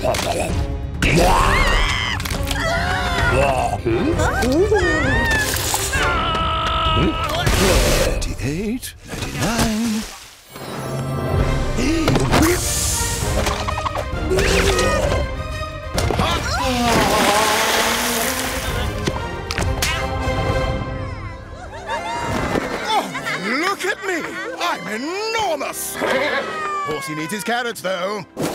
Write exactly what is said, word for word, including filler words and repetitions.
Ninety-eight, ninety-nine. Oh, look at me! I'm enormous! Horsey needs his carrots, though.